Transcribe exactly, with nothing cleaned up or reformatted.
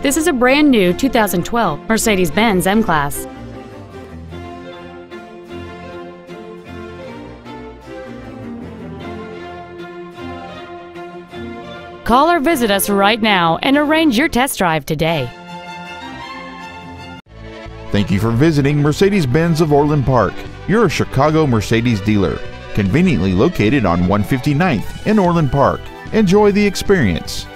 This is a brand new two thousand twelve Mercedes-Benz M-Class. Call or visit us right now and arrange your test drive today. Thank you for visiting Mercedes-Benz of Orland Park. You're a Chicago Mercedes dealer, conveniently located on one fifty-ninth in Orland Park. Enjoy the experience.